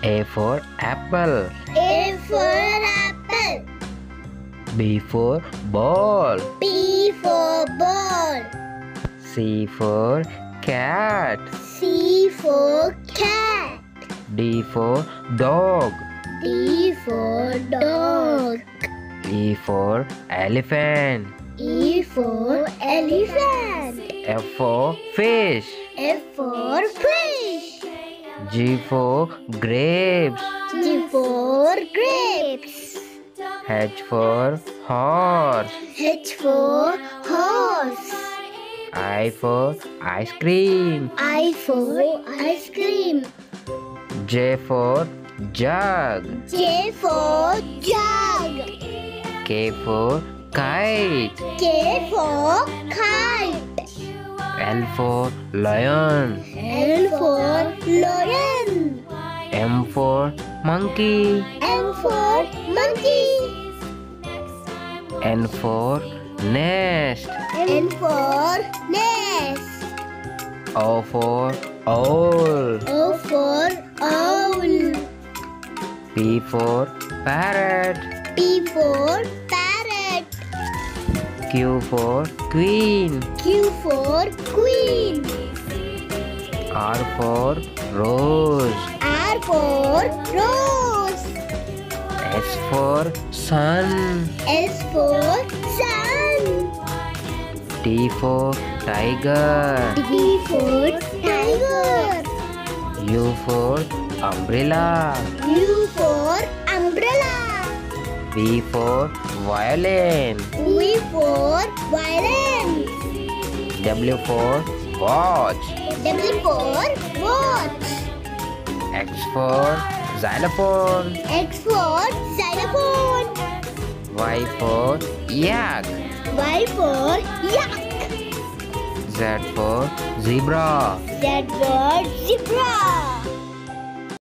A for apple. A for apple. B for ball. B for ball. C for cat. C for cat. D for dog. D for dog. E for elephant. E for elephant. F for fish. F for fish. G for grapes. G for grapes. H for horse. H for horse. I for ice cream. I for ice cream. J for jug. J for jug. K for kite. K for kite. L for lion. L for lion. M for monkey. M for monkey. N for nest. N for nest. O for owl. O for owl. P for parrot. P for parrot. Q for queen. Q for queen. R for rose. R for rose. S for sun. S for sun. T for tiger. T for tiger. U for umbrella. U for umbrella. V for violin. V for violin. W for watch. W for watch. X for xylophone. X for xylophone. Y for yak. Y for yak. Z for zebra. Z for zebra.